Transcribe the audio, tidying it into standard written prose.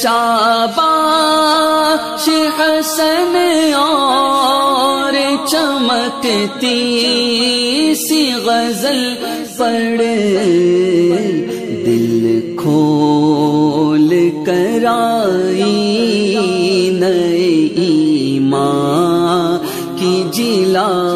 शाबाश हसन और चमकती सी गजल पढ़, दिल खोल कर आई नई ईमान की जिला